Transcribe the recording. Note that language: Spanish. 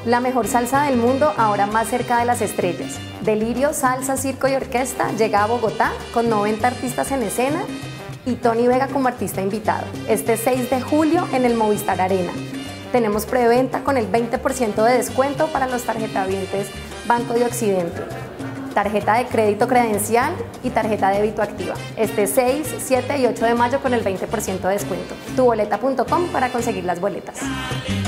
La mejor salsa del mundo, ahora más cerca de las estrellas. Delirio, Salsa, Circo y Orquesta llega a Bogotá con 90 artistas en escena y Tony Vega como artista invitado. Este 6 de julio en el Movistar Arena. Tenemos preventa con el 20% de descuento para los tarjetavientes Banco de Occidente. Tarjeta de crédito credencial y tarjeta de débito activa. Este 6, 7 y 8 de mayo con el 20% de descuento. Tuboleta.com para conseguir las boletas.